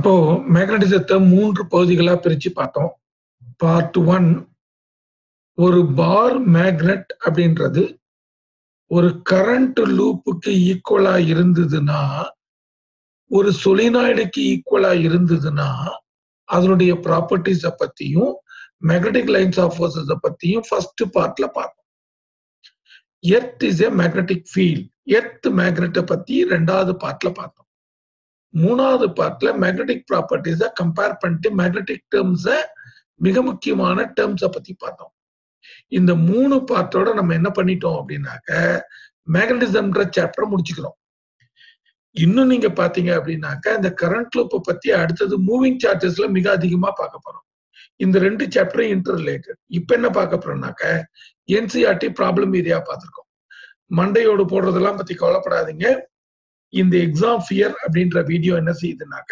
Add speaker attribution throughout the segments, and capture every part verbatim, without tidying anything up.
Speaker 1: அப்போ மேக்னட்டிசத்தை மூன்று பகுதிகளா பிரிச்சு பார்த்தோம். பார்ட் ஒன், ஒரு பார் மேக்னெட் அப்படின்றது ஒரு கரண்ட் லூப்புக்கு ஈக்குவலா இருந்ததுன்னா, ஒரு சொலினாய்டுக்கு ஈக்குவலா இருந்ததுன்னா, அதனுடைய ப்ராப்பர்ட்டிஸ பத்தியும் மேக்னெட்டிக் லைன்ஸ் ஆஃப் ஃபோர்ஸஸ் பத்தியும் ஃபர்ஸ்ட் பார்ட்ல பார்த்தோம். Earth is a magnetic field. Earth மேக்னெட்டை பத்தி ரெண்டாவது பார்ட்ல பார்த்தோம். மூணாவது பார்ட்ல மேக்னெட்டிக் ப்ராப்பர்ட்டிஸை கம்பேர் பண்ணிட்டு மேக்னெட்டிக் டேர்ம்ஸை மிக முக்கியமான டேர்ம்ஸை பத்தி பார்த்தோம். இந்த மூணு பார்ட்டோட நம்ம என்ன பண்ணிட்டோம் அப்படின்னாக்க மேக்னட்டிசம்ன்ற சாப்டர் முடிச்சுக்கிறோம். இன்னும் நீங்க பாத்தீங்க அப்படின்னாக்க இந்த கரண்ட் லூப்பை பத்தி அடுத்தது மூவிங் சார்ஜஸ்ல மிக அதிகமா பார்க்க போறோம். இந்த ரெண்டு சாப்டரும் இன்டர் ரிலேட்டட். இப்ப என்ன பார்க்க போறோம்னாக்க என்சிஆர்டி ப்ராப்ளம் ஏரியா பார்த்திருக்கோம். மண்டையோடு போடுறதெல்லாம் பத்தி கவலைப்படாதீங்க. இந்த எக்ஸாம் ஃபியர் அப்படின்ற வீடியோ என்ன செய்யுதுனாக்க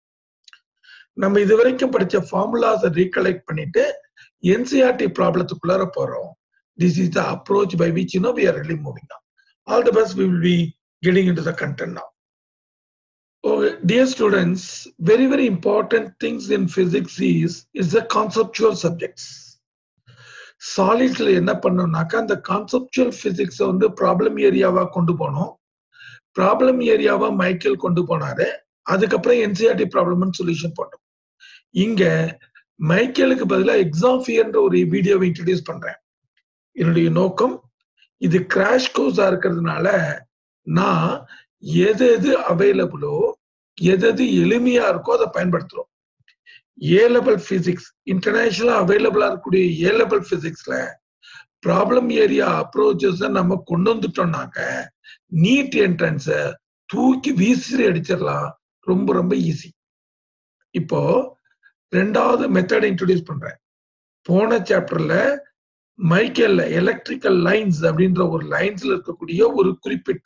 Speaker 1: நம்ம இது வரைக்கும் படிச்ச ஃபார்முலாஸை ரீகலெக்ட் பண்ணிட்டு என்சிஆர்டி ப்ராப்ளத்துக்குள்ளார போறோம். This is the approach by which you know we are really moving on. All the best. We will be getting into the content now. Okay, dear students, very very important things in physics is is the conceptual subjects. Solidsல என்ன பண்ணோம்னாக்க அந்த conceptual பிசிக்ஸை வந்து problem ஏரியாவா கொண்டு போனோம். Problem ஏரியாவா Michael கொண்டு போனாரு. அதுக்கப்புறம் என்சிஆர்டி ப்ராப்ளம் சொல்யூஷன் போட்டோம். இங்க மைக்கேலுக்கு பதிலாக எக்ஸாம் ஃபியர்ன்ற ஒரு வீடியோவை இன்ட்ரடியூஸ் பண்றேன். என்னுடைய நோக்கம் இது கிராஷ் கோர்ஸா இருக்கிறதுனால நான் எது எது அவைலபிளோ எது எது எளிமையா இருக்கோ அதை பயன்படுத்துறோம். ஏ லெவல் பிசிக்ஸ் இன்டர்நேஷனலா அவைலபிளா இருக்கக்கூடிய ஏ லெவல் பிசிக்ஸ்ல ப்ராப்ளம் ஏரியா அப்ரோச்சஸ் நம்ம கொண்டு வந்துட்டோம்னாக்க நீட் என்ட்ரன்ஸ தூக்கி வீசி அடிச்சிடலாம். ரொம்ப ரொம்ப ஈஸி. இப்போ ரெண்டாவது மெத்தட் இன்ட்ரோடியூஸ் பண்றேன். போன சாப்டர்ல மைக்கேல்ல எலக்ட்ரிக்கல் லைன்ஸ் அப்படின்ற ஒரு லைன்ஸ்ல இருக்கக்கூடிய ஒரு குறிப்பிட்ட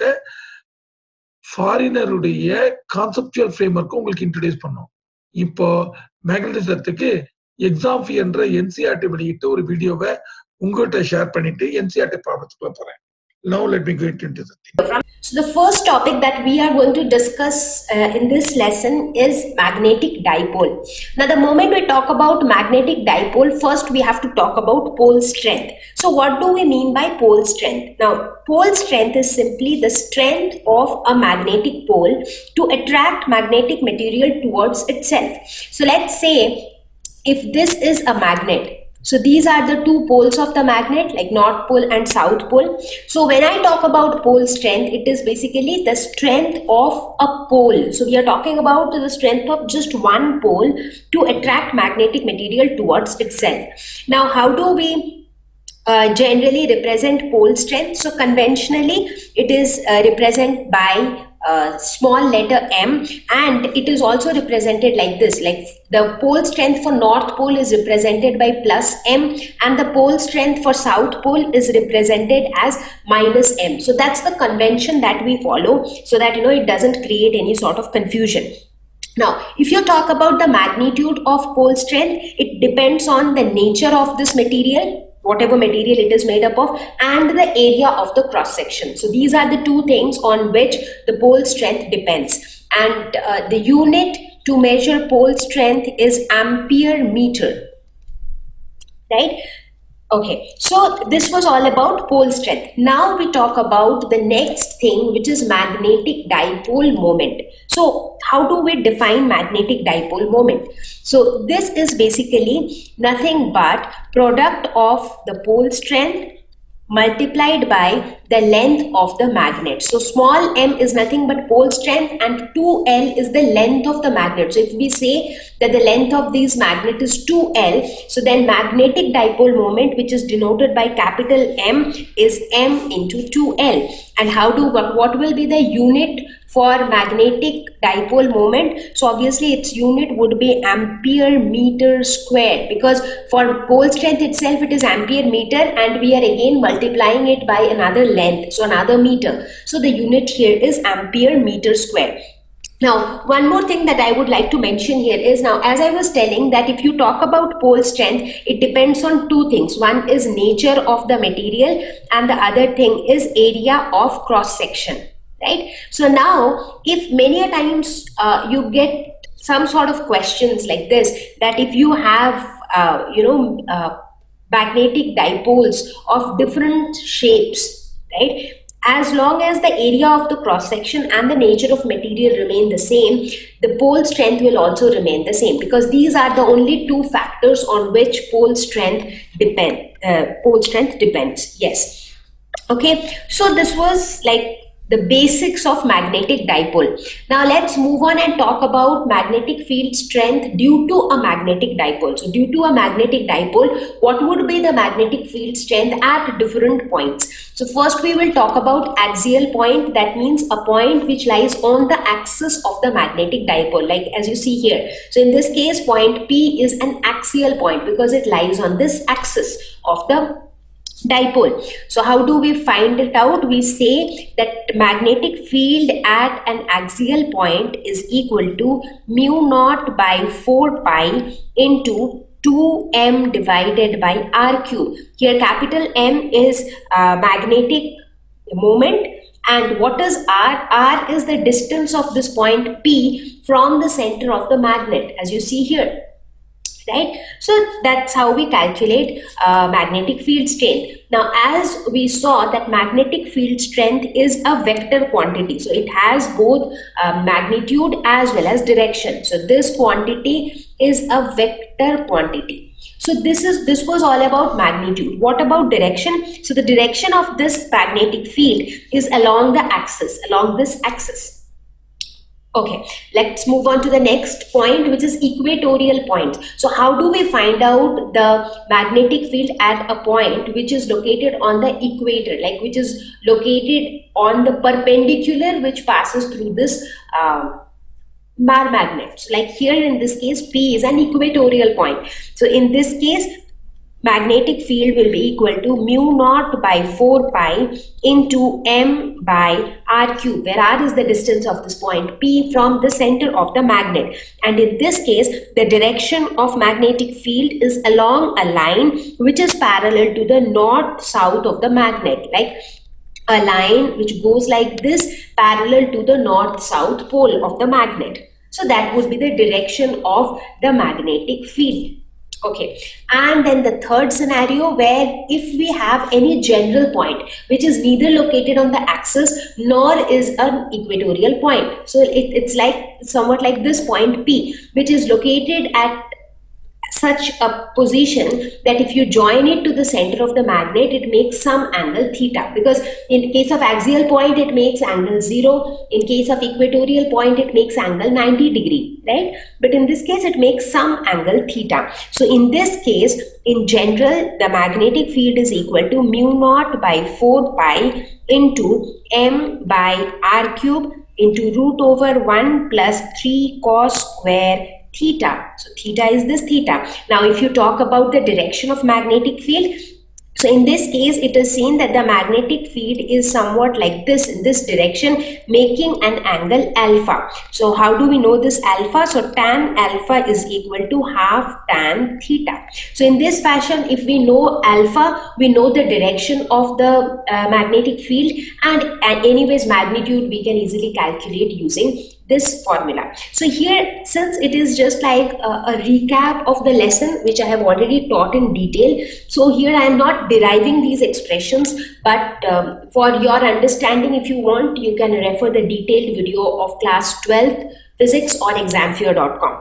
Speaker 1: ஃபாரினருடைய கான்செப்சுவல் ஃப்ரேம்வொர்க் உங்களுக்கு இன்ட்ரோடியூஸ் பண்ணோம். இப்போ மேக்னட்டிசத்துக்கு எக்ஸாம் என்ற என்சிஆர்டி வெளியிட்ட ஒரு வீடியோவை உங்ககிட்ட ஷேர் பண்ணிட்டு என்சிஆர்டி ப்ராப்ளத்துக்குள்ள போறேன். Now let me go into the thing.
Speaker 2: So the first topic that we are going to discuss uh, in this lesson is magnetic dipole. Now the moment we talk about magnetic dipole, first we have to talk about pole strength. So what do we mean by pole strength? Now pole strength is simply the strength of a magnetic pole to attract magnetic material towards itself. So let's say if this is a magnet, so these are the two poles of the magnet, like north pole and south pole. So when I talk about pole strength, it is basically the strength of a pole. So we are talking about the strength of just one pole to attract magnetic material towards itself. Now how do we uh, generally represent pole strength? So conventionally it is uh, represented by Uh, small letter m, and it is also represented like this, like the pole strength for north pole is represented by plus m and the pole strength for south pole is represented as minus m. So that's the convention that we follow, so that you know it doesn't create any sort of confusion. Now if you talk about the magnitude of pole strength, it depends on the nature of this material, whatever material it is made up of, and the area of the cross section. So these are the two things on which the pole strength depends. And uh, the unit to measure pole strength is ampere meter, right? Okay, so this was all about pole strength. Now we talk about the next thing, which is magnetic dipole moment. So how do we define magnetic dipole moment? So this is basically nothing but product of the pole strength multiplied by the length of the magnet. So small m is nothing but pole strength and two L is the length of the magnet. So if we say that the length of these magnet is two L, so then magnetic dipole moment, which is denoted by capital M, is m into two L. And how do what, what will be the unit for magnetic dipole moment? So obviously its unit would be ampere meter square, because for pole strength itself it is ampere meter and we are again multiplying it by another length, so another meter. So the unit here is ampere meter square. Now one more thing that I would like to mention here is, now as I was telling that if you talk about pole strength, it depends on two things. One is nature of the material and the other thing is area of cross section, right? So now if many a times uh, you get some sort of questions like this, that if you have, uh, you know, uh, magnetic dipoles of different shapes, right? As long as the area of the cross section and the nature of material remain the same, the pole strength will also remain the same, because these are the only two factors on which pole strength depend. Uh, pole strength depends. Yes. Okay. So this was like the basics of magnetic dipole. Now let's move on and talk about magnetic field strength due to a magnetic dipole. So due to a magnetic dipole, what would be the magnetic field strength at different points? So first we will talk about axial point. That means a point which lies on the axis of the magnetic dipole, like as you see here. So in this case, point P is an axial point because it lies on this axis of the dipole. So how do we find it out? We say that magnetic field at an axial point is equal to mu naught by four pi into two m divided by r cube. Here capital M is uh, magnetic moment, and what is r? R is the distance of this point P from the center of the magnet, as you see here. Right, so that's how we calculate uh, magnetic field strength. Now, as we saw that magnetic field strength is a vector quantity, so it has both uh, magnitude as well as direction. So this quantity is a vector quantity. So this is this was all about magnitude. What about direction? So the direction of this magnetic field is along the axis, along this axis. Okay, let's move on to the next point, which is equatorial points. So how do we find out the magnetic field at a point which is located on the equator, like which is located on the perpendicular which passes through this uh, bar magnet? So like here in this case, P is an equatorial point. So in this case, magnetic field will be equal to mu naught by four pi into m by r cube, where r is the distance of this point P from the center of the magnet. And in this case, the direction of magnetic field is along a line which is parallel to the north-south of the magnet, like a line which goes like this, parallel to the north-south pole of the magnet. So that would be the direction of the magnetic field. Okay, and then the third scenario, where if we have any general point which is neither located on the axis nor is an equatorial point. So it, it's like somewhat like this point P, which is located at such a position that if you join it to the center of the magnet, it makes some angle theta, because in case of axial point it makes angle zero, in case of equatorial point it makes angle ninety degree, right? But in this case it makes some angle theta. So in this case, in general, the magnetic field is equal to mu naught by four pi into m by r cube into root over one plus three cos square theta. So theta is this theta. Now if you talk about the direction of magnetic field, so in this case it is seen that the magnetic field is somewhat like this, in this direction, making an angle alpha. So how do we know this alpha? So tan alpha is equal to half tan theta. So in this fashion, if we know alpha, we know the direction of the uh, magnetic field, and, and anyways magnitude we can easily calculate using this formula. So here, since it is just like a, a recap of the lesson which I have already taught in detail, so here I am not deriving these expressions, but um, for your understanding, if you want, you can refer the detailed video of class twelfth physics on exam fear dot com.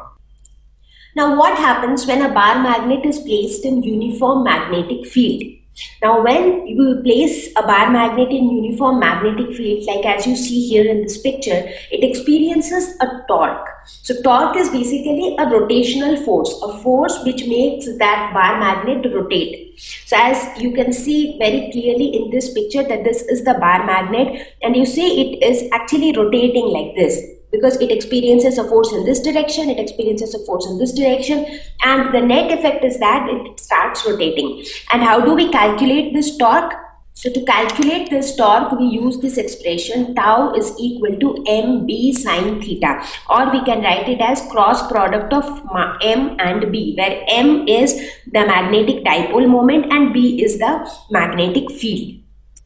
Speaker 2: Now what happens when a bar magnet is placed in uniform magnetic field? Now when you place a bar magnet in uniform magnetic field, like as you see here in this picture, it experiences a torque. So torque is basically a rotational force, a force which makes that bar magnet rotate. So as you can see very clearly in this picture that this is the bar magnet, and you see it is actually rotating like this, because it experiences a force in this direction, it experiences a force in this direction, and the net effect is that it starts rotating. And how do we calculate this torque? So to calculate this torque, we use this expression tau is equal to mb sine theta, or we can write it as cross product of m and b, where m is the magnetic dipole moment and b is the magnetic field.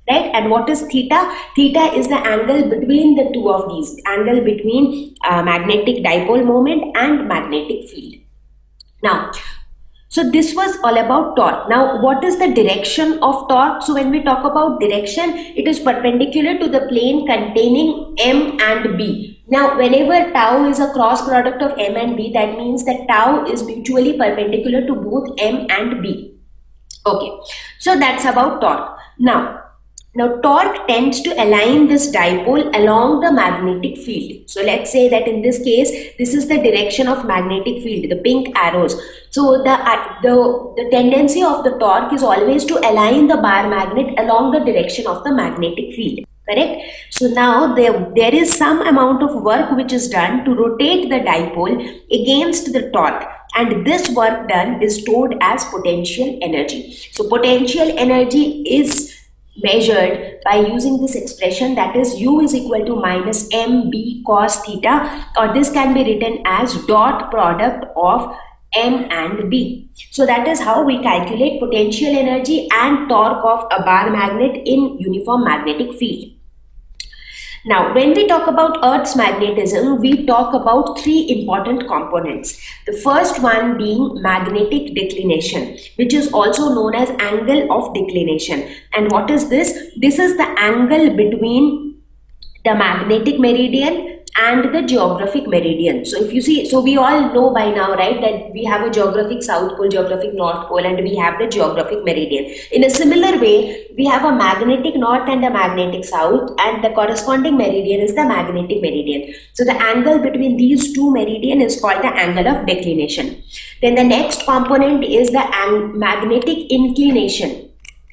Speaker 2: right? And what is theta? Theta is the angle between the two of these, angle between uh, magnetic dipole moment and magnetic field. Now, so this was all about torque. Now, what is the direction of torque? So when we talk about direction, it is perpendicular to the plane containing M and B. Now, whenever tau is a cross product of M and B, that means that tau is mutually perpendicular to both M and B. Okay, so that's about torque. Now, Now torque tends to align this dipole along the magnetic field. So let's say that in this case, this is the direction of magnetic field, the pink arrows. So the, the, the tendency of the torque is always to align the bar magnet along the direction of the magnetic field. Correct? So now there, there is some amount of work which is done to rotate the dipole against the torque. And this work done is stored as potential energy. So potential energy is measured by using this expression, that is U is equal to minus M B cos theta, or this can be written as dot product of M and B. So that is how we calculate potential energy and torque of a bar magnet in uniform magnetic field. Now, when we talk about Earth's magnetism, we talk about three important components. The first one being magnetic declination, which is also known as angle of declination. And what is this? This is the angle between the magnetic meridian and the geographic meridian. So if you see, so we all know by now, right, that we have a geographic south pole, geographic north pole, and we have the geographic meridian. In a similar way, we have a magnetic north and a magnetic south, and the corresponding meridian is the magnetic meridian. So the angle between these two meridian is called the angle of declination. Then the next component is the magnetic inclination,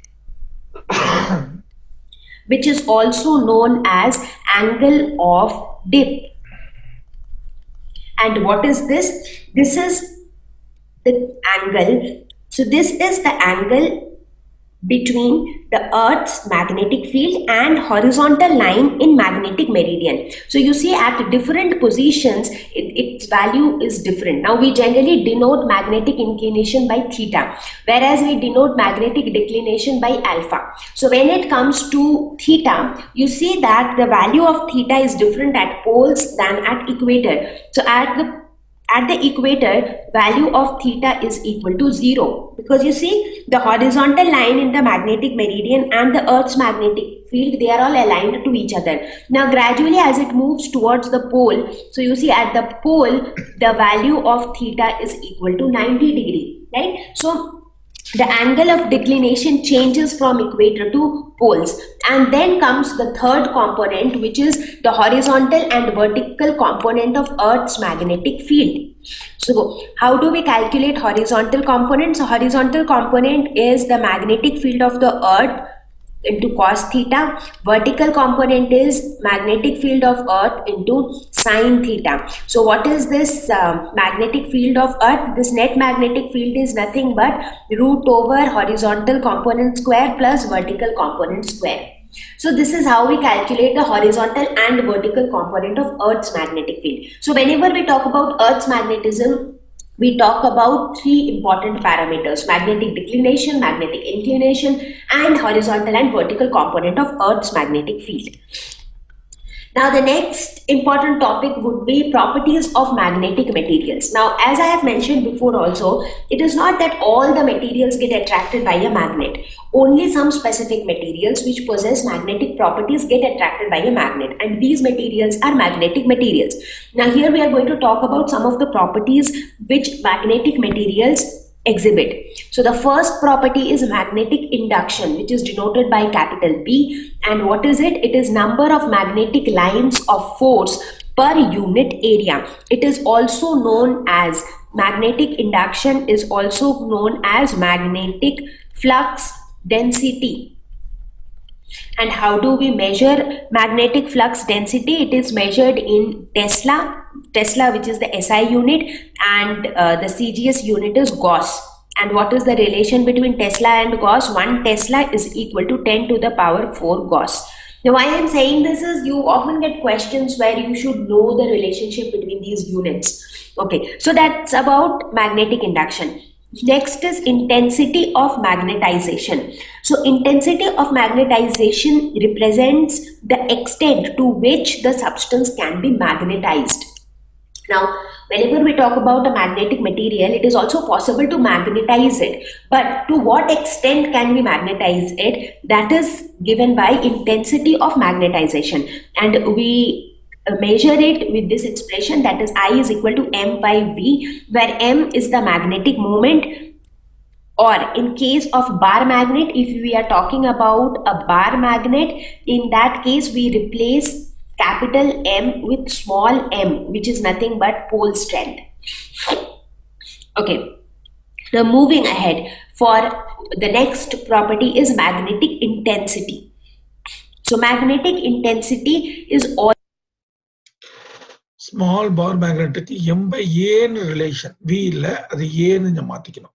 Speaker 2: which is also known as angle of dip. And what is this? This is the angle. So this is the angle between the Earth's magnetic field and horizontal line in magnetic meridian. So you see at different positions, it, its value is different. Now we generally denote magnetic inclination by theta, whereas we denote magnetic declination by alpha. So when it comes to theta, you see that the value of theta is different at poles than at equator. So at the At the equator, value of theta is equal to zero, because you see the horizontal line in the magnetic meridian and the Earth's magnetic field, they are all aligned to each other. Now gradually as it moves towards the pole, so you see at the pole, the value of theta is equal to ninety degree, right? So the angle of declination changes from equator to poles. And then comes the third component, which is the horizontal and vertical component of Earth's magnetic field. So how do we calculate horizontal component? So horizontal component is the magnetic field of the Earth into cos theta. Vertical component is magnetic field of Earth into sin theta. So what is this uh, magnetic field of Earth? This net magnetic field is nothing but root over horizontal component square plus vertical component square. So this is how we calculate the horizontal and vertical component of Earth's magnetic field. So whenever we talk about Earth's magnetism, we talk about three important parameters: magnetic declination, magnetic inclination, and horizontal and vertical component of Earth's magnetic field. Now the next important topic would be properties of magnetic materials. Now as I have mentioned before also, it is not that all the materials get attracted by a magnet. Only some specific materials which possess magnetic properties get attracted by a magnet, and these materials are magnetic materials. Now here we are going to talk about some of the properties which magnetic materials exhibit. So the first property is magnetic induction, which is denoted by capital B. And what is it? It is number of magnetic lines of force per unit area. It is also known as magnetic induction, is also known as magnetic flux density. And how do we measure magnetic flux density? It is measured in Tesla, Tesla which is the S I unit, and uh, the C G S unit is Gauss. And what is the relation between Tesla and Gauss? one Tesla is equal to ten to the power four Gauss. Now why I am saying this is, you often get questions where you should know the relationship between these units. Okay, so that's about magnetic induction. Next is intensity of magnetization. So intensity of magnetization represents the extent to which the substance can be magnetized. Now, whenever we talk about a magnetic material, it is also possible to magnetize it. But to what extent can we magnetize it? That is given by intensity of magnetization. And we measure it with this expression, that is I is equal to m by v, where m is the magnetic moment, or in case of bar magnet, if we are talking about a bar magnet, in that case we replace capital M with small m, which is nothing but pole strength. Okay, now moving ahead, for the next property is magnetic intensity. So magnetic intensity is all
Speaker 1: small bar magnetic m by a relation, v illa adu a nu maathikanum,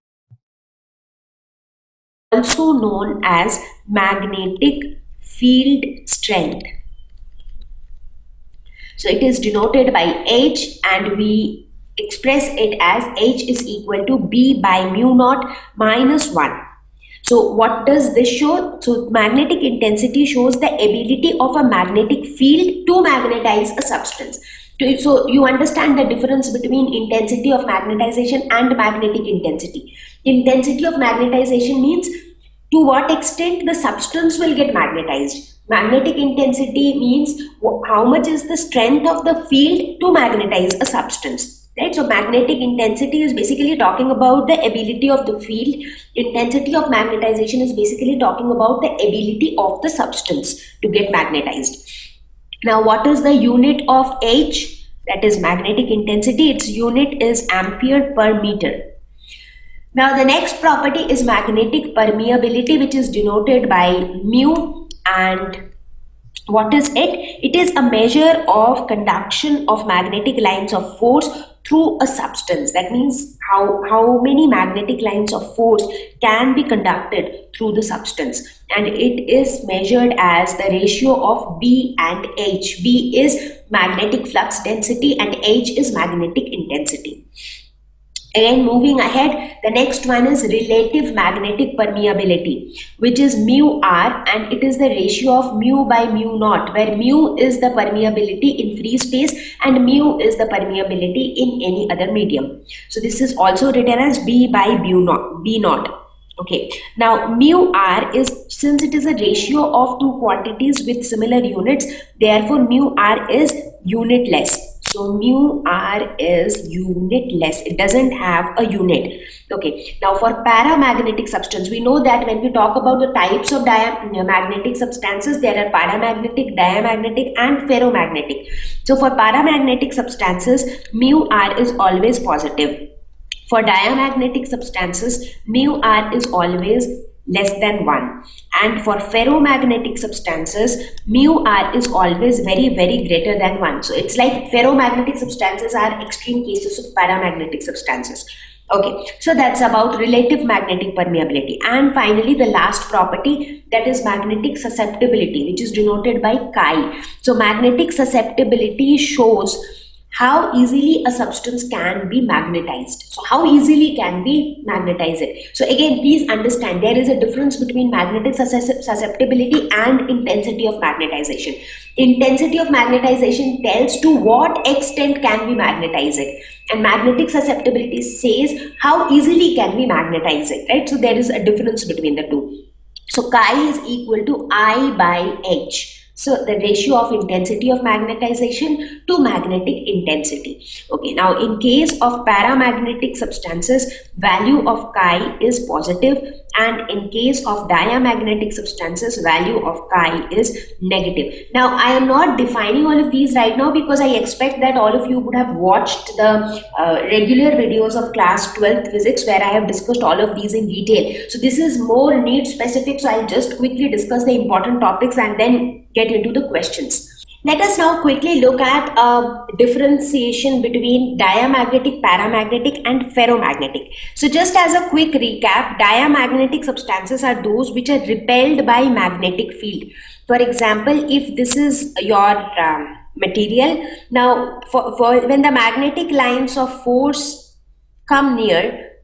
Speaker 2: also known as magnetic field strength. So it is denoted by H, and we express it as H is equal to B by mu naught minus one. So what does this show? So magnetic intensity shows the ability of a magnetic field to magnetize a substance. So you understand the difference between intensity of magnetization and magnetic intensity. Intensity of magnetization means to what extent the substance will get magnetized. Magnetic intensity means how much is the strength of the field to magnetize a substance. Right? So magnetic intensity is basically talking about the ability of the field. Intensity of magnetization is basically talking about the ability of the substance to get magnetized. Now, what is the unit of H? That is magnetic intensity. Its unit is ampere per meter. Now, the next property is magnetic permeability, which is denoted by mu. And what is it? It is a measure of conduction of magnetic lines of force through a substance. That means how, how many magnetic lines of force can be conducted through the substance. And it is measured as the ratio of B and H. B is magnetic flux density and H is magnetic intensity. Again, moving ahead, the next one is relative magnetic permeability, which is mu r, and it is the ratio of mu by mu naught, where mu is the permeability in free space and mu is the permeability in any other medium. So this is also written as B by mu naught, B naught. Okay, now mu r is, since it is a ratio of two quantities with similar units, therefore mu r is unitless. So mu r is unitless. It doesn't have a unit. Okay. Now for paramagnetic substance, we know that when we talk about the types of magnetic substances, there are paramagnetic, diamagnetic and ferromagnetic. So for paramagnetic substances, mu r is always positive. For diamagnetic substances, mu r is always less than one. And for ferromagnetic substances, mu r is always very, very greater than one. So it's like ferromagnetic substances are extreme cases of paramagnetic substances. Okay, so that's about relative magnetic permeability. And finally, the last property, that is magnetic susceptibility, which is denoted by chi. So magnetic susceptibility shows how easily a substance can be magnetized. So how easily can we magnetize it? So again, please understand there is a difference between magnetic susceptibility and intensity of magnetization. Intensity of magnetization tells to what extent can we magnetize it, and magnetic susceptibility says how easily can we magnetize it, right? So there is a difference between the two. So chi is equal to I by H. So the ratio of intensity of magnetization to magnetic intensity. Okay, now in case of paramagnetic substances, value of chi is positive, and in case of diamagnetic substances, value of chi is negative. Now I am not defining all of these right now because I expect that all of you would have watched the uh, regular videos of class twelfth physics where I have discussed all of these in detail. So this is more need specific, so I'll just quickly discuss the important topics and then get into the questions. Let us now quickly look at a differentiation between diamagnetic, paramagnetic and ferromagnetic. So just as a quick recap, diamagnetic substances are those which are repelled by magnetic field. For example, if this is your um, material, now for, for when the magnetic lines of force come near,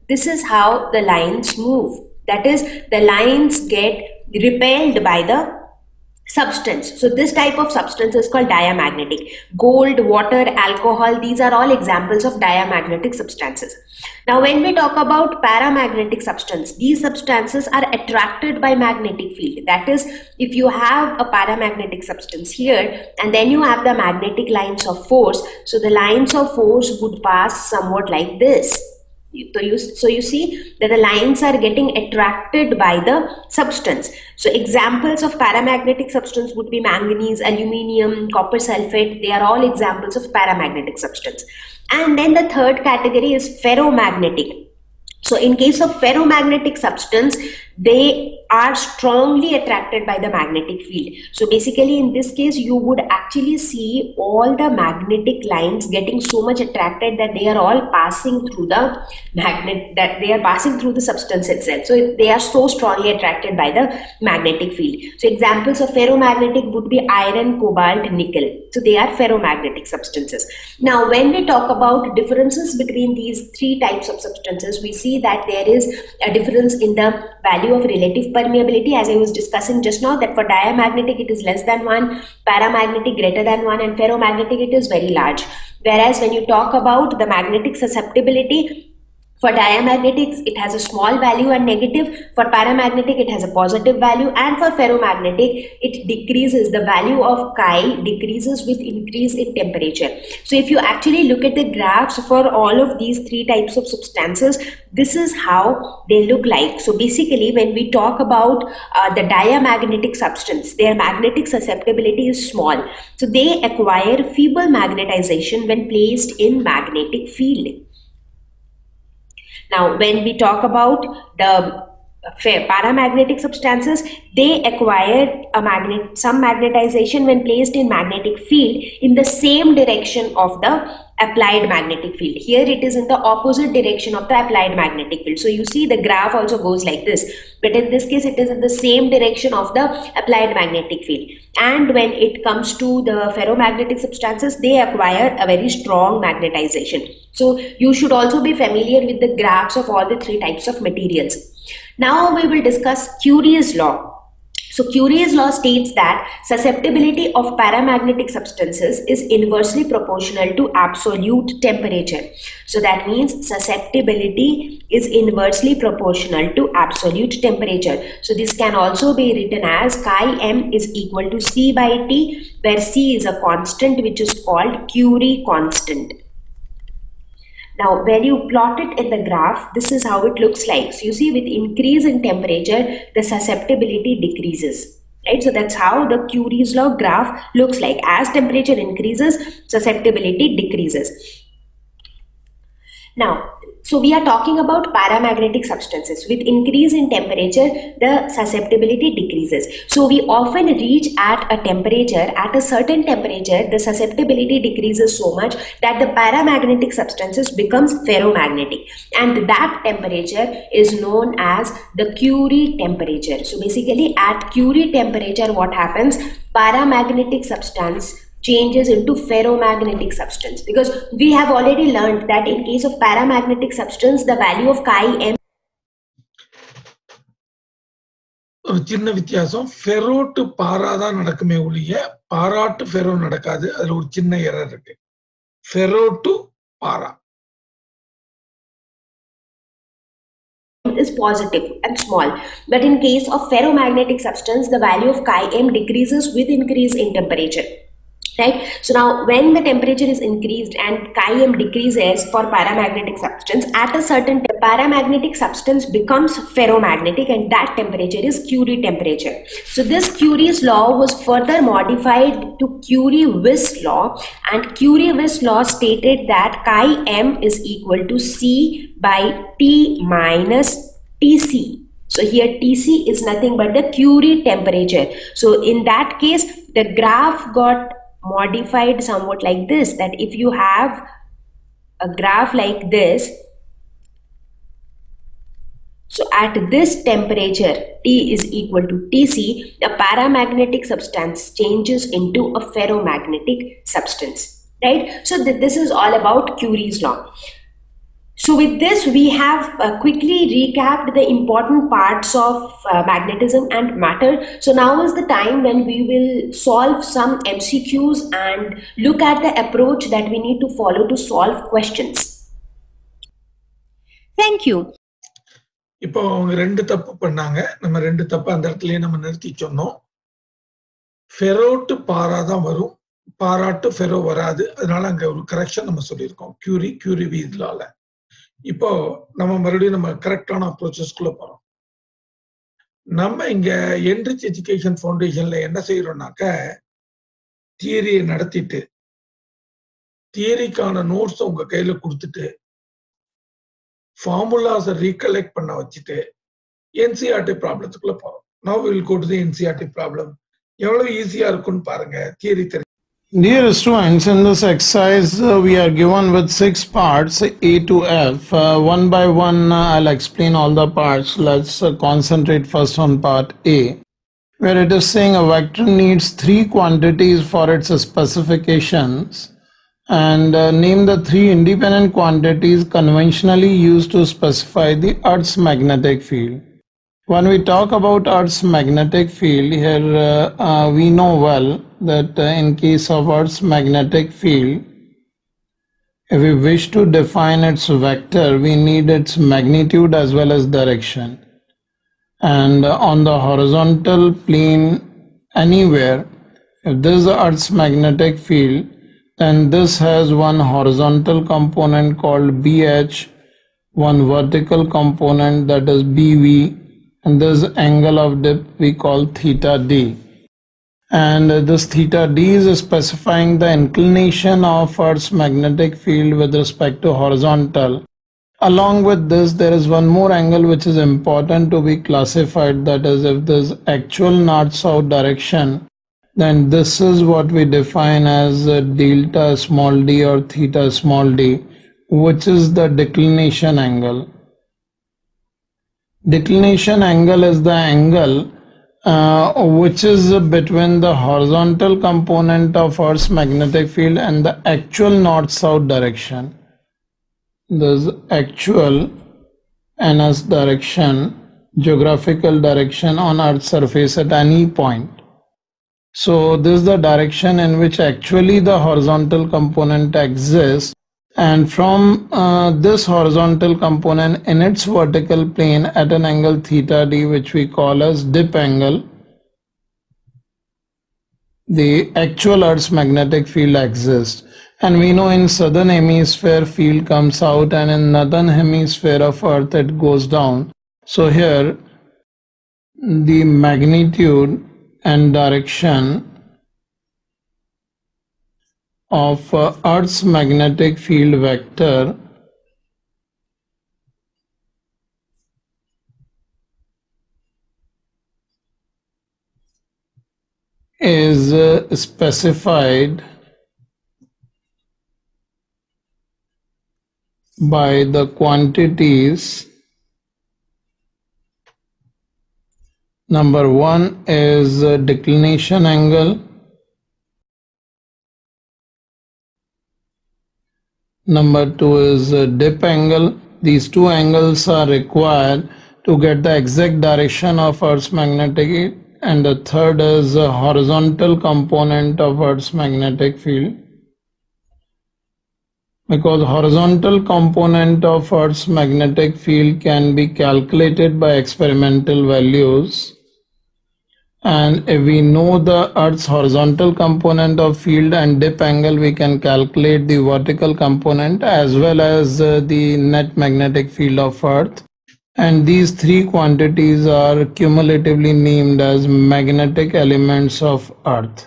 Speaker 2: this is how the lines move. That is, the lines get repelled by the substance. So this type of substance is called diamagnetic. Gold, water, alcohol, these are all examples of diamagnetic substances. Now when we talk about paramagnetic substance, these substances are attracted by magnetic field. That is, if you have a paramagnetic substance here and then you have the magnetic lines of force, so the lines of force would pass somewhat like this. So you, so you see that the lines are getting attracted by the substance. So examples of paramagnetic substance would be manganese, aluminium, copper sulfate. They are all examples of paramagnetic substance. And then the third category is ferromagnetic. So in case of ferromagnetic substance, they are strongly attracted by the magnetic field. So basically in this case, you would actually see all the magnetic lines getting so much attracted that they are all passing through the magnet, that they are passing through the substance itself. So they are so strongly attracted by the magnetic field. So examples of ferromagnetic would be iron, cobalt, nickel. So they are ferromagnetic substances. Now when we talk about differences between these three types of substances, we see that there is a difference in the value of relative permeability, as I was discussing just now, that for diamagnetic it is less than one, paramagnetic greater than one, and ferromagnetic it is very large. Whereas when you talk about the magnetic susceptibility, for diamagnetics, it has a small value and negative. For paramagnetic, it has a positive value. And for ferromagnetic, it decreases. The value of chi decreases with increase in temperature. So if you actually look at the graphs for all of these three types of substances, this is how they look like. So basically, when we talk about uh, the diamagnetic substance, their magnetic susceptibility is small. So they acquire feeble magnetization when placed in magnetic field. Now, when we talk about the paramagnetic substances, they acquire a magnet, some magnetization when placed in magnetic field in the same direction of the applied magnetic field. Here it is in the opposite direction of the applied magnetic field. So you see the graph also goes like this, but in this case it is in the same direction of the applied magnetic field. And when it comes to the ferromagnetic substances, they acquire a very strong magnetization. So you should also be familiar with the graphs of all the three types of materials. Now we will discuss Curie's law. So Curie's law states that susceptibility of paramagnetic substances is inversely proportional to absolute temperature. So that means susceptibility is inversely proportional to absolute temperature. So this can also be written as chi m is equal to C by T, where C is a constant which is called Curie constant. Now, when you plot it in the graph, this is how it looks like. So you see, with increase in temperature, the susceptibility decreases, right? So that's how the Curie's law graph looks like. As temperature increases, susceptibility decreases. Now, so we are talking about paramagnetic substances. With increase in temperature, the susceptibility decreases. So we often reach at a temperature, at a certain temperature, the susceptibility decreases so much that the paramagnetic substances becomes ferromagnetic. And that temperature is known as the Curie temperature. So basically at Curie temperature, what happens? Paramagnetic substance changes into ferromagnetic substance, because we have already learned that in case of paramagnetic substance, the value of chi m.
Speaker 1: ஒரு சின்ன வித்தியாசம், ferro to பாரா தான் நடக்குமே ஒழிய பாரா to ferro நடக்காது. அதுல ஒரு சின்ன எரர் இருக்கு. Ferro to para
Speaker 2: is positive and small, but in case of ferromagnetic substance, the value of chi m decreases with increase in temperature. Right? So now when the temperature is increased and chi m decreases for paramagnetic substance, at a certain paramagnetic substance becomes ferromagnetic, and that temperature is Curie temperature. So this Curie's law was further modified to Curie-Weiss law, and Curie-Weiss law stated that chi m is equal to C by T minus T C. So here T C is nothing but the Curie temperature. So in that case, the graph got modified somewhat like this, that if you have a graph like this, so at this temperature T is equal to T C, the paramagnetic substance changes into a ferromagnetic substance, right? So th this is all about Curie's law. So with this, we have uh, quickly recapped the important parts of uh, magnetism and matter. So now is the time when we will solve some M C Qs and look at the approach that we need to follow to solve questions. Thank you.
Speaker 1: இப்போ அவங்க ரெண்டு தப்பு பண்ணாங்க. நம்ம ரெண்டு தப்பு அந்த இடத்துலயே நம்ம நிறுத்தி சொன்னோம். ஃபெரோ டு பாரா தான் வரும், பாரா டு ஃபெரோ வராது. அதனால அங்க ஒரு கரெக்ஷன் நம்ம சொல்லியிருக்கோம், கியூரி கியூரி வீதலால. இப்போ நம்ம மறுபடியும் நம்ம கரெக்டான அப்ரோச்சஸ்குள்ள போறோம். நம்ம இங்க என்ரிச் எஜுகேஷன் ஃபவுண்டேஷன்ல என்ன செய்யறோம்னாக்க, தியரியை நடத்திட்டு தியரிக்கான நோட்ஸ் உங்க கையில கொடுத்துட்டு ஃபார்முலாஸை ரீகலெக்ட் பண்ண வச்சுட்டு என்சிஆர்டி ப்ராப்ளத்துக்குள்ள போறோம். Now we will go to the NCERT problem. எவ்வளவு ஈஸியா இருக்குன்னு பாருங்க தியரி தெரியும்.
Speaker 3: Dear students, in this exercise uh, we are given with six parts A to F. Uh, one by one uh, I'll explain all the parts. Let's uh, concentrate first on part A, where it is saying a vector needs three quantities for its specifications, and uh, name the three independent quantities conventionally used to specify the Earth's magnetic field. When we talk about Earth's magnetic field, here uh, uh, we know well that uh, in case of Earth's magnetic field, if we wish to define its vector, we need its magnitude as well as direction. And uh, on the horizontal plane anywhere, if this is Earth's magnetic field, then this has one horizontal component called B H, one vertical component that is B V, and this angle of dip we call theta d. And this theta d is specifying the inclination of Earth's magnetic field with respect to horizontal. Along with this, there is one more angle which is important to be classified, that is, if this actual north-south direction, then this is what we define as delta small d or theta small d, which is the declination angle. Declination angle is the angle uh, which is between the horizontal component of Earth's magnetic field and the actual north-south direction. This actual N S direction, geographical direction on Earth's surface at any point. So this is the direction in which actually the horizontal component exists. And from uh, this horizontal component in its vertical plane at an angle theta d, which we call as dip angle, the actual Earth's magnetic field exists. And we know in southern hemisphere field comes out, and in northern hemisphere of Earth it goes down. So here the magnitude and direction of uh, Earth's magnetic field vector is uh, specified by the quantities. Number one is uh, declination angle. Number two is uh, dip angle. These two angles are required to get the exact direction of Earth's magnetic field. And the third is a horizontal component of Earth's magnetic field. Because horizontal component of Earth's magnetic field can be calculated by experimental values. And if we know the Earth's horizontal component of field and dip angle, we can calculate the vertical component as well as uh, the net magnetic field of Earth. And these three quantities are cumulatively named as magnetic elements of Earth.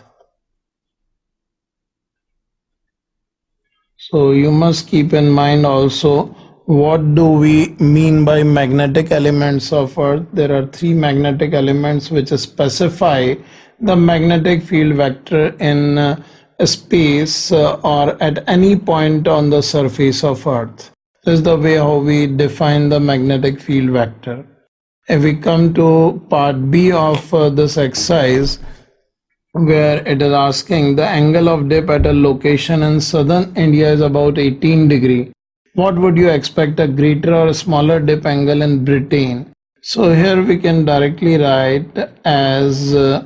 Speaker 3: So you must keep in mind also, what do we mean by magnetic elements of Earth? There are three magnetic elements which specify the magnetic field vector in uh, space uh, or at any point on the surface of Earth. This is the way how we define the magnetic field vector. If we come to part B of uh, this exercise, where it is asking the angle of dip at a location in southern India is about eighteen degree. what would you expect, a greater or a smaller dip angle in Britain? So here we can directly write as uh,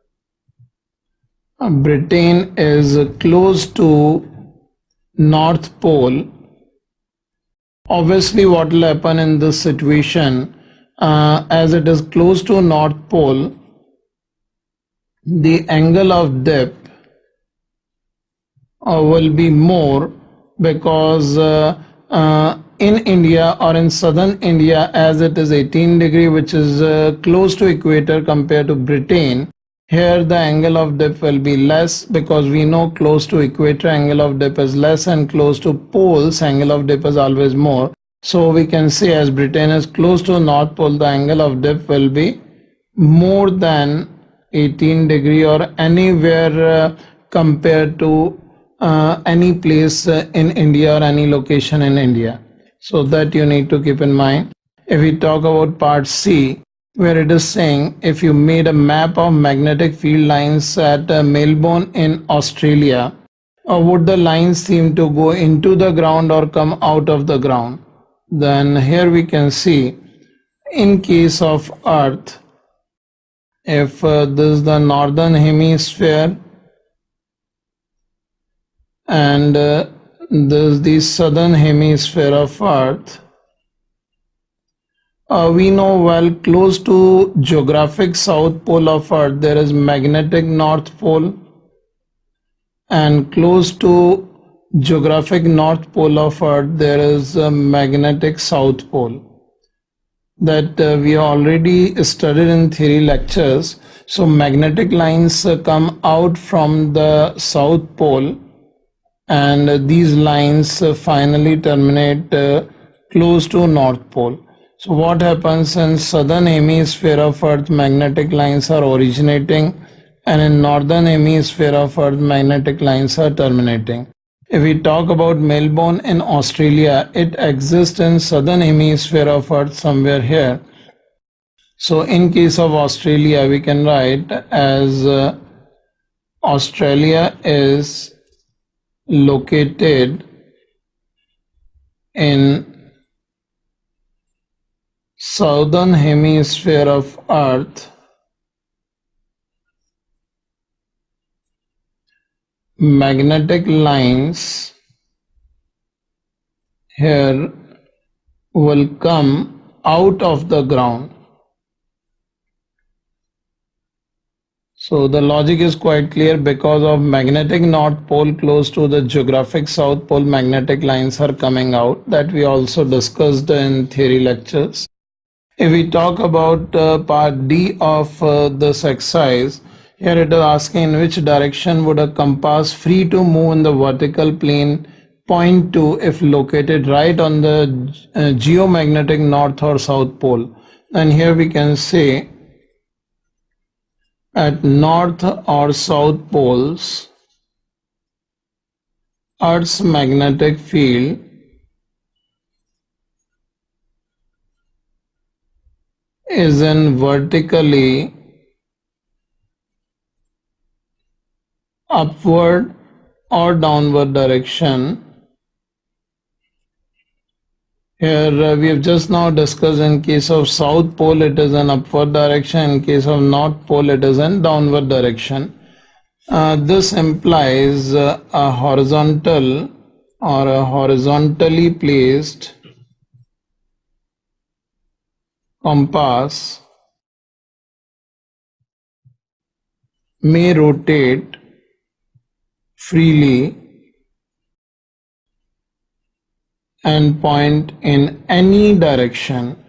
Speaker 3: Britain is close to North Pole. Obviously, what will happen in this situation, uh, as it is close to North Pole, the angle of dip uh, will be more, because uh, uh, in India or in southern India, as it is eighteen degree, which is uh, close to equator compared to Britain, here the angle of dip will be less, because we know close to equator angle of dip is less and close to poles angle of dip is always more. So we can say as Britain is close to North Pole, the angle of dip will be more than eighteen degree or anywhere uh, compared to uh, any place uh, in India or any location in India. So that you need to keep in mind. If we talk about part C, where it is saying if you made a map of magnetic field lines at uh, Melbourne in Australia, or would the lines seem to go into the ground or come out of the ground? Then here we can see, in case of Earth, if uh, this is the northern hemisphere and uh, this is the southern hemisphere of Earth, uh, we know well close to geographic south pole of Earth there is magnetic north pole, and close to geographic north pole of Earth there is a magnetic south pole. That uh, we already studied in theory lectures. So magnetic lines uh, come out from the south pole, and uh, these lines uh, finally terminate uh, close to north pole. So what happens in southern hemisphere of Earth, magnetic lines are originating, and in northern hemisphere of Earth, magnetic lines are terminating. If we talk about Melbourne in Australia, it exists in southern hemisphere of Earth somewhere here. So in case of Australia, we can write as uh, Australia is located in southern hemisphere of Earth. Magnetic lines here will come out of the ground. So the logic is quite clear. Because of magnetic north pole close to the geographic south pole, magnetic lines are coming out. That we also discussed in theory lectures. If we talk about uh, part D of uh, this exercise, here it is asking in which direction would a compass free to move in the vertical plane point to if located right on the uh, geomagnetic north or south pole. And here we can say at north or south poles, Earth's magnetic field is in vertically upward or downward direction. Here uh, we have just now discussed in case of south pole it is in upward direction, in case of north pole it is in downward direction. Uh, this implies uh, a horizontal or a horizontally placed compass may rotate freely and point in any direction,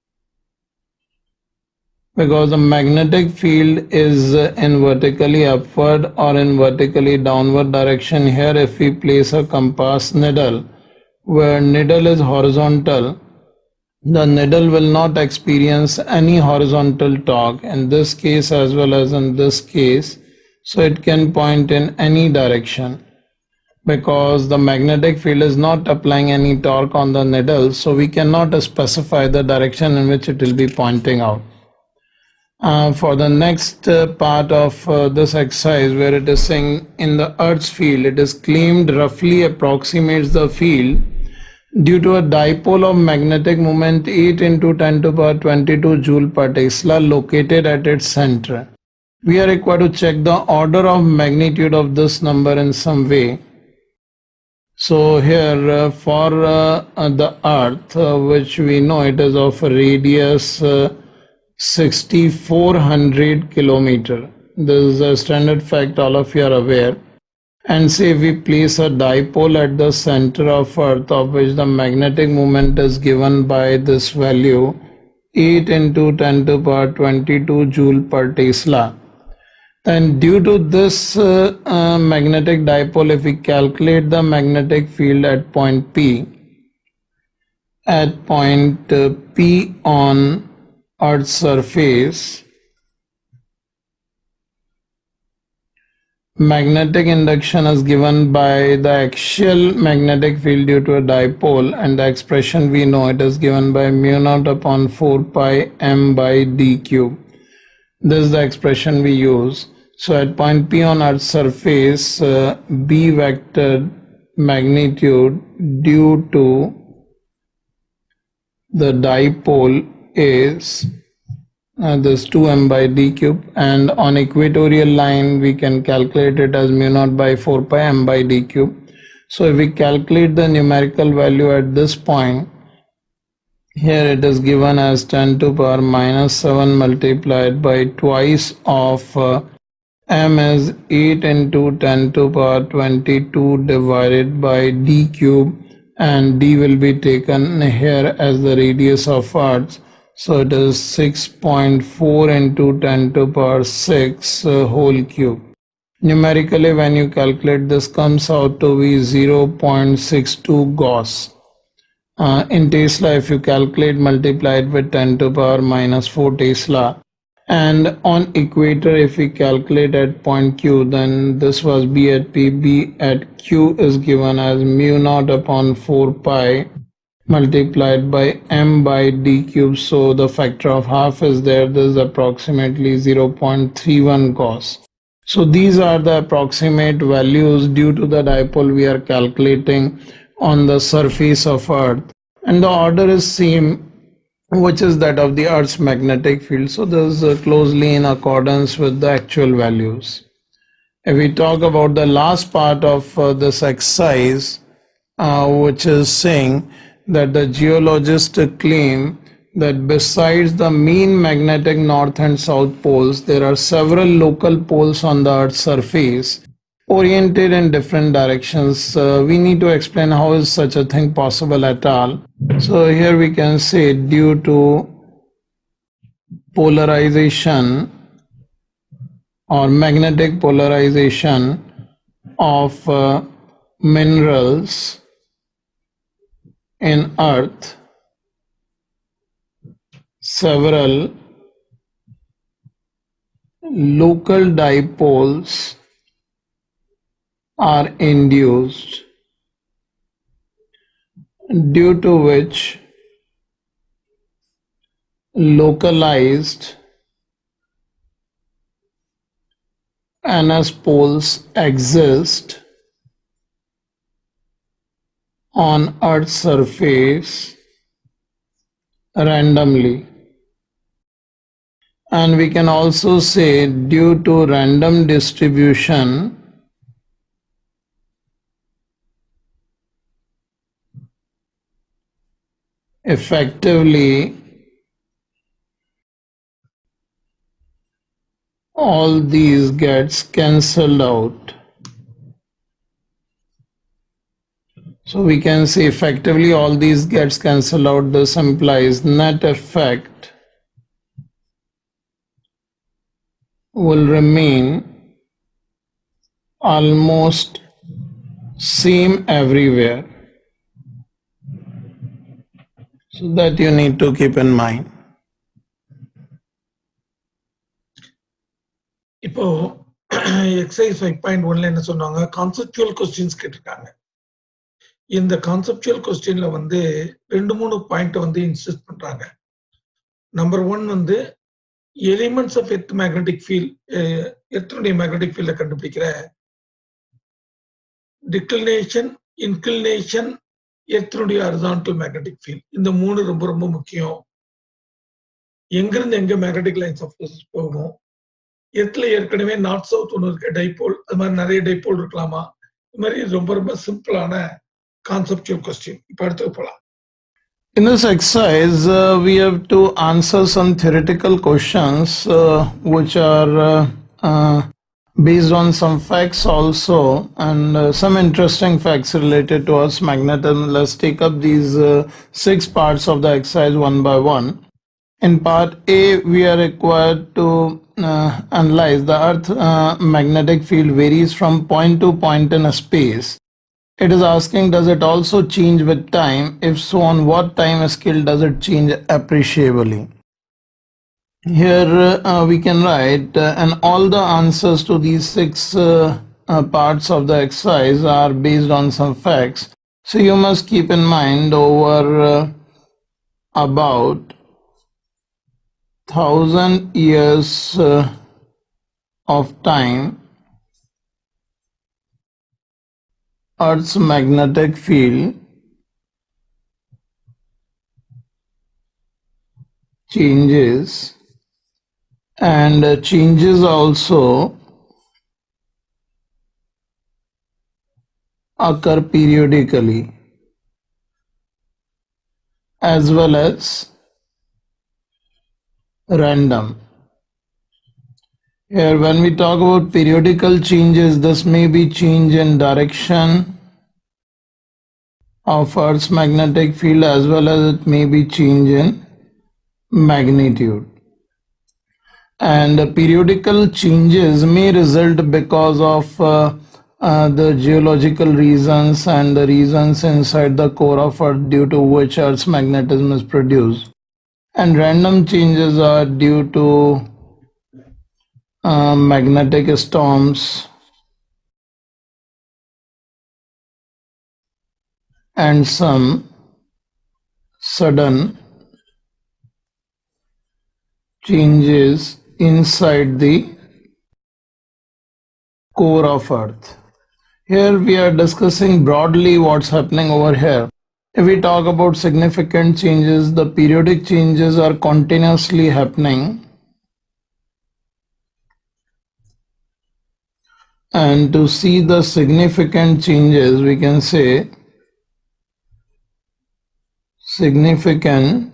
Speaker 3: because the magnetic field is in vertically upward or in vertically downward direction. Here if we place a compass needle where needle is horizontal, the needle will not experience any horizontal torque in this case as well as in this case. So it can point in any direction because the magnetic field is not applying any torque on the needle, so we cannot specify the direction in which it will be pointing out. Uh, for the next uh, part of uh, this exercise, where it is saying in the Earth's field, it is claimed roughly approximates the field due to a dipole of magnetic moment eight into ten to the power twenty-two joule per Tesla located at its center. We are required to check the order of magnitude of this number in some way. So here uh, for uh, uh, the Earth, uh, which we know it is of a radius uh, six thousand four hundred kilometer. This is a standard fact, all of you are aware. And say we place a dipole at the center of Earth, of which the magnetic moment is given by this value eight into ten to the power twenty-two joule per Tesla. And due to this uh, uh, magnetic dipole, if we calculate the magnetic field at point P, at point uh, P on Earth's surface, magnetic induction is given by the axial magnetic field due to a dipole, and the expression we know it is given by mu naught upon four pi m by d cube. This is the expression we use. So at point P on Earth's surface, uh, B vector magnitude due to the dipole is uh, this two m by d cube, and on equatorial line we can calculate it as mu naught by four pi m by d cube. So if we calculate the numerical value at this point, here it is given as ten to the power minus seven multiplied by twice of uh, m is eight into ten to the power twenty-two divided by d cube, and d will be taken here as the radius of Earth. So it is six point four into ten to the power six uh, whole cube. Numerically, when you calculate this, comes out to be zero point six two Gauss. Uh, in Tesla, if you calculate, multiply it with ten to the power minus four Tesla. And on equator, if we calculate at point Q, then this was B at P. B at Q is given as mu naught upon four pi multiplied by m by d cube. So the factor of half is there. This is approximately zero point three one Gauss. So these are the approximate values due to the dipole we are calculating on the surface of Earth. And the order is same, which is that of the Earth's magnetic field. So this is uh, closely in accordance with the actual values. If we talk about the last part of uh, this exercise, uh, which is saying that the geologists claim that besides the mean magnetic north and south poles, there are several local poles on the Earth's surface oriented in different directions. Uh, we need to explain how is such a thing possible at all. So here we can say due to polarization or magnetic polarization of uh, minerals in Earth, several local dipoles are induced, due to which localized N S poles exist on Earth's surface randomly. And we can also say due to random distribution, effectively all these gets cancelled out. So we can say effectively all these gets cancelled out. This implies net effect will remain almost same everywhere. So that you need to keep in mind.
Speaker 1: இப்போ exercise five point ஒன்ல என்ன சொன்னாங்க, conceptual questions கேட்டிருக்காங்க. இந்த conceptual கொஸ்டின்ல வந்து ரெண்டு மூணு பாயிண்ட் வந்து இன்சிஸ்ட் பண்றாங்க. நம்பர் ஒன் வந்து elements of earth magnetic field, எர்த்துடைய மேக்னெட்டிக் ஃபீல்ட கண்டுபிடிக்கிற டிக்ளினேஷன், இன்க்ளினேஷன் எர்த்தினுடைய ஹரிசான்டல் மேக்னெட்டிக் ஃபீல்ட். இந்த மூணு ரொம்ப ரொம்ப முக்கியம். எங்கிருந்து எங்க மேக்னெட்டிக் லைன்ஸ் ஆஃப் ஃபோர்ஸ் போகும், எர்த்ல ஏற்கனவே நார்த் சவுத் ஒன்று இருக்க டைபோல், அது மாதிரி நிறைய டைபோல் இருக்கலாமா, இது மாதிரி ரொம்ப ரொம்ப சிம்பிளான கான்செப்டுவல் கொஸ்டின். இப்போ அடுத்து போகலாம்.
Speaker 3: In this exercise, uh, we have to answer some theoretical questions uh, which are uh, uh, based on some facts also, and uh, some interesting facts related to Earth's magnetism. Let's take up these uh, six parts of the exercise one by one. In part A, we are required to uh, analyze the Earth uh, magnetic field varies from point to point in a space. It is asking, does it also change with time? If so, on what time scale does it change appreciably? Here uh, we can write, uh, and all the answers to these six uh, uh, parts of the exercise are based on some facts. So you must keep in mind over uh, about thousand years uh, of time, Earth's magnetic field changes, and uh, changes also occur periodically as well as random. Here, when we talk about periodical changes, this may be change in direction of Earth's magnetic field as well as it may be change in magnitude. And uh, periodical changes may result because of uh, uh, the geological reasons and the reasons inside the core of Earth due to which Earth's magnetism is produced. And random changes are due to Uh, magnetic storms and some sudden changes inside the core of Earth. Here we are discussing broadly what's happening over here. If we talk about significant changes, the periodic changes are continuously happening. And to see the significant changes, we can say significant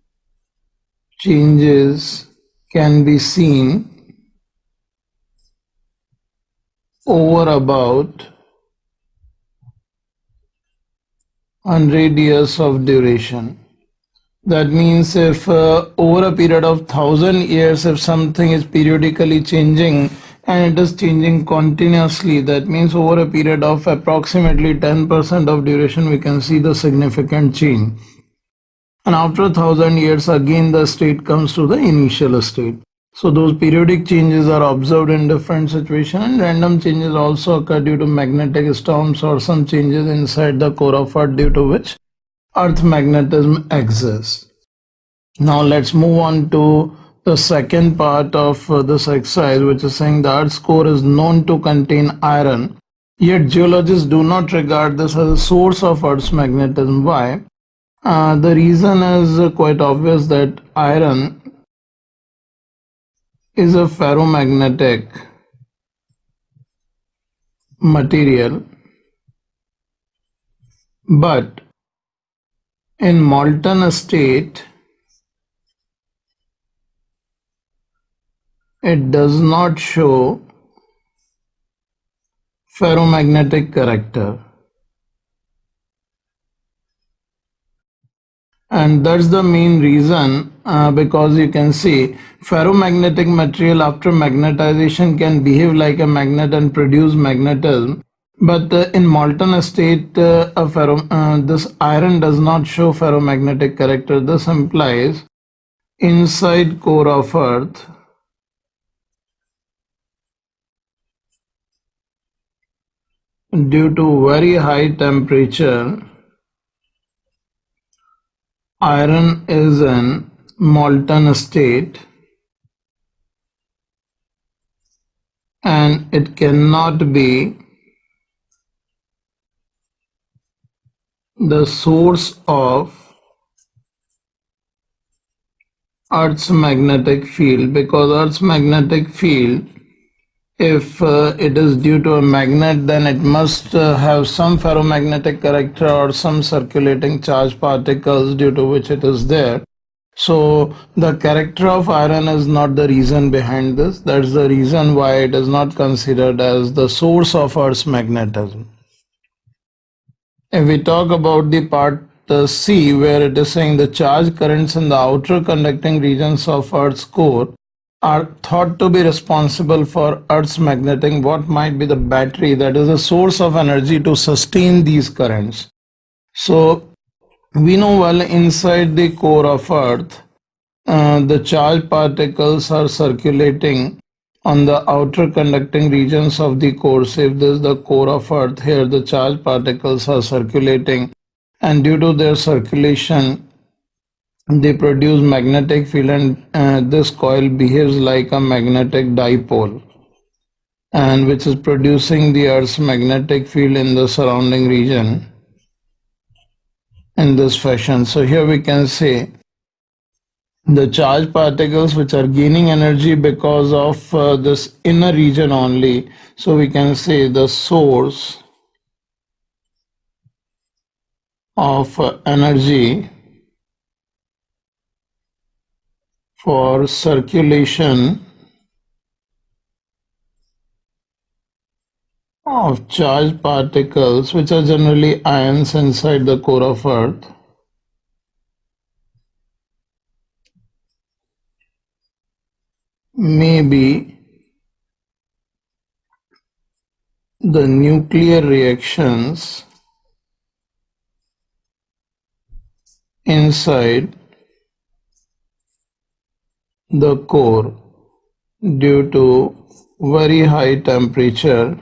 Speaker 3: changes can be seen over about one hundred years of duration. That means if uh, over a period of thousand years, if something is periodically changing and it is changing continuously, that means over a period of approximately ten percent of duration we can see the significant change. And after a thousand years again the state comes to the initial state. So those periodic changes are observed in different situations, and random changes also occur due to magnetic storms or some changes inside the core of Earth due to which Earth magnetism exists. Now let's move on to the second part of uh, this exercise, which is saying the Earth's core is known to contain iron, yet geologists do not regard this as a source of Earth's magnetism. Why? Uh, the reason is uh, quite obvious, that iron is a ferromagnetic material, but in molten state it does not show ferromagnetic character, and that's the main reason, uh, because you can see ferromagnetic material after magnetization can behave like a magnet and produce magnetism, but uh, in molten state uh, a ferro, uh, this iron does not show ferromagnetic character. This implies inside core of Earth due to very high temperature, iron is in molten state and it cannot be the source of Earth's magnetic field, because Earth's magnetic field, if uh, it is due to a magnet, then it must uh, have some ferromagnetic character or some circulating charged particles due to which it is there. So the character of iron is not the reason behind this. That's the reason why it is not considered as the source of Earth's magnetism. If we talk about the part uh, C, where it is saying the charge currents in the outer conducting regions of Earth's core are thought to be responsible for Earth's magnetism, what might be the battery that is a source of energy to sustain these currents? So we know well inside the core of Earth, uh, the charged particles are circulating on the outer conducting regions of the core. So if this is the core of Earth, here the charged particles are circulating, and due to their circulation, they produce magnetic field, and uh, this coil behaves like a magnetic dipole, and which is producing the Earth's magnetic field in the surrounding region in this fashion. So here we can say the charged particles which are gaining energy because of uh, this inner region only. So we can say the source of uh, energy for circulation of charged particles, which are generally ions inside the core of Earth, may be the nuclear reactions inside the core due to very high temperature.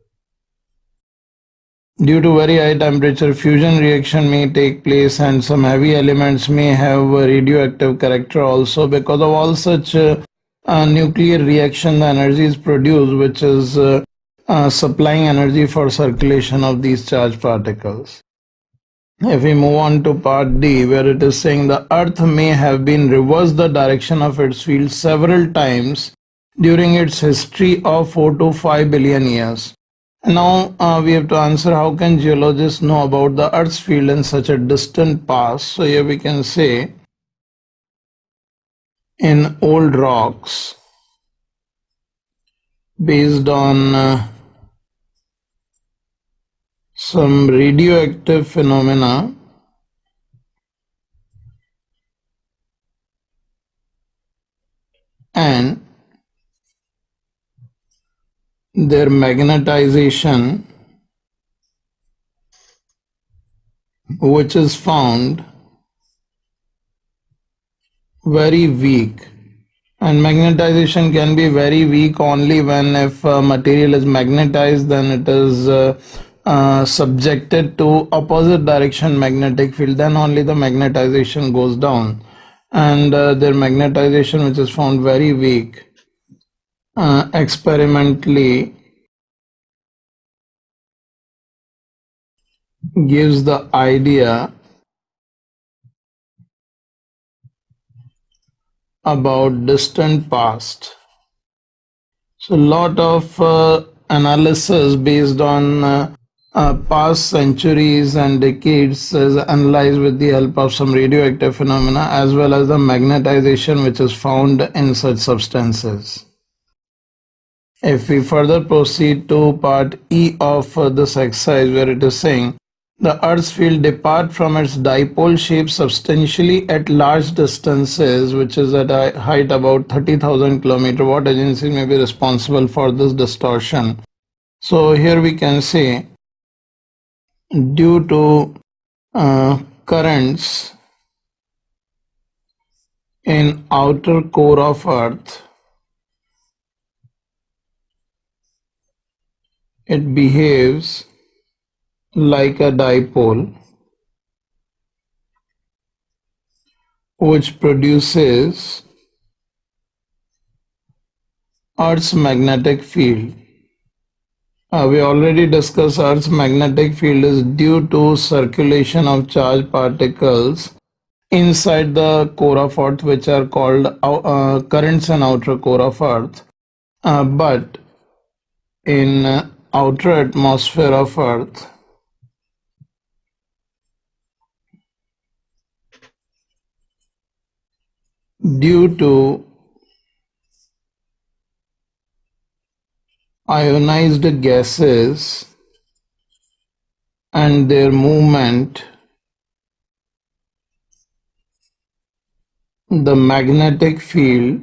Speaker 3: Due to very high temperature, fusion reaction may take place, and some heavy elements may have a radioactive character also. Because of all such uh, uh, nuclear reaction, the energy is produced, which is uh, uh, supplying energy for circulation of these charged particles. If we move on to part D, where it is saying the Earth may have been reversed the direction of its field several times during its history of four to five billion years. Now uh, we have to answer, how can geologists know about the Earth's field in such a distant past? So here we can say, in old rocks, based on uh, some radioactive phenomena, and their magnetization, which is found very weak. And magnetization can be very weak only when, if uh, material is magnetized, then it is uh, uh, subjected to opposite direction magnetic field, then only the magnetization goes down. And uh, their magnetization, which is found very weak, uh, experimentally gives the idea about distant past. So a lot of uh, analysis based on uh, uh, past centuries and decades is analyzed with the help of some radioactive phenomena, as well as the magnetization which is found in such substances. If we further proceed to part E of uh, this exercise, where it is saying the Earth's field depart from its dipole shape substantially at large distances, which is at a height about thirty thousand kilometers. What agencies may be responsible for this distortion? So here we can say, due to uh, currents in outer core of Earth, it behaves like a dipole, which produces Earth's magnetic field. Uh, we already discussed Earth's magnetic field is due to circulation of charged particles inside the core of Earth, which are called uh, currents in outer core of Earth. Uh, but in uh, outer atmosphere of Earth, due to ionized gases and their movement, the magnetic field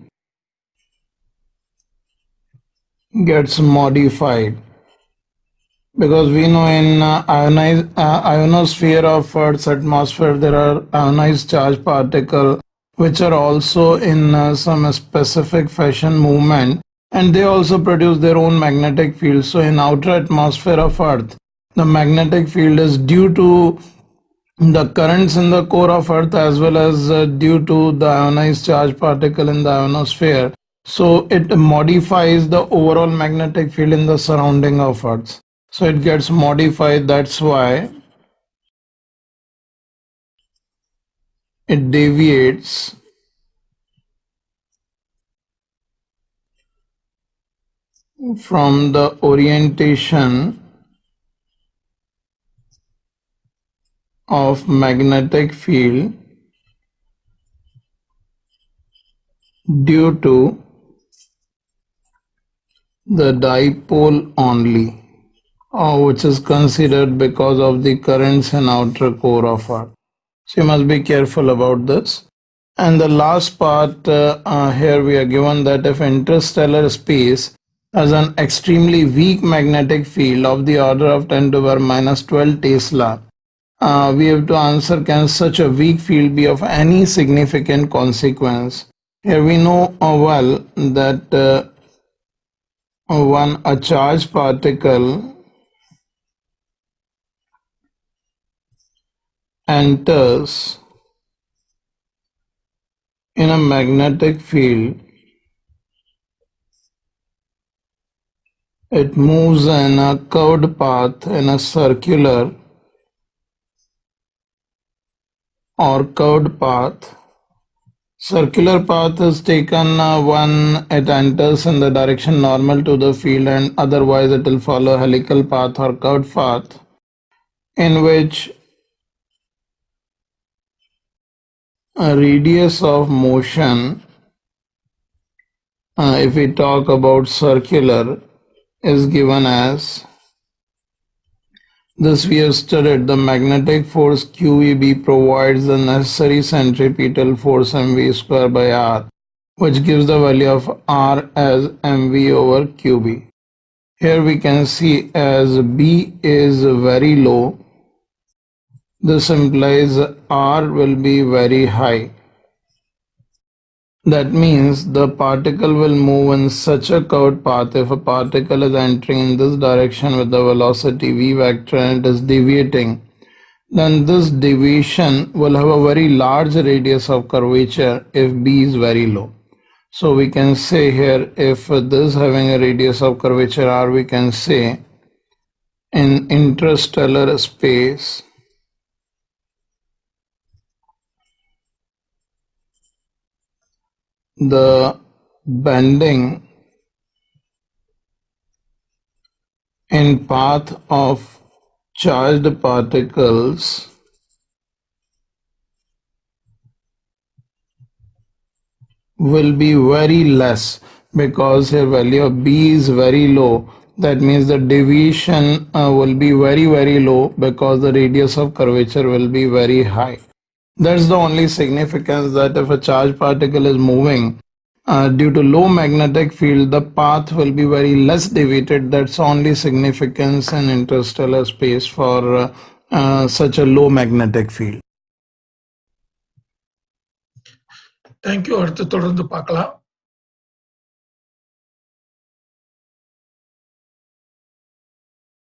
Speaker 3: gets modified, because we know in uh, ionized, uh, ionosphere of Earth's atmosphere there are ionized charged particles which are also in uh, some specific fashion movement, and they also produce their own magnetic field. So in outer atmosphere of Earth, the magnetic field is due to the currents in the core of Earth as well as uh, due to the ionized charged particle in the ionosphere. So it modifies the overall magnetic field in the surrounding of Earth. So it gets modified. That's why it deviates from the orientation of magnetic field due to the dipole only, or which is considered because of the currents in outer core of Earth. So you must be careful about this. And the last part uh, uh, here we are given that if interstellar space has an extremely weak magnetic field of the order of ten to the power minus twelve Tesla, uh, we have to answer, can such a weak field be of any significant consequence? Here we know uh, well that uh, when a charged particle enters in a magnetic field, it moves in a curved path in a circular or curved path. Circular path is taken uh, when it enters in the direction normal to the field, and otherwise it will follow helical path or curved path, in which a radius of motion, uh, if we talk about circular, is given as this. We have studied the magnetic force Q E B provides the necessary centripetal force mv square by r, which gives the value of r as mv over qb. Here we can see as b is very low, this implies r will be very high. That means the particle will move in such a curved path. If a particle is entering in this direction with the velocity v vector and it is deviating, then this deviation will have a very large radius of curvature if b is very low. So we can say here, if this having a radius of curvature r, we can say in interstellar space, the bending in path of charged particles will be very less, because here value of b is very low. That means the deviation uh, will be very very low because the radius of curvature will be very high. That's the only significance, that if a charged particle is moving uh, due to low magnetic field, the path will be very less deviated. That's only significance in interstellar space for uh, uh, such a low magnetic field.
Speaker 1: Thank you. அடுத்து தொடர்ந்து பார்க்கலாம்.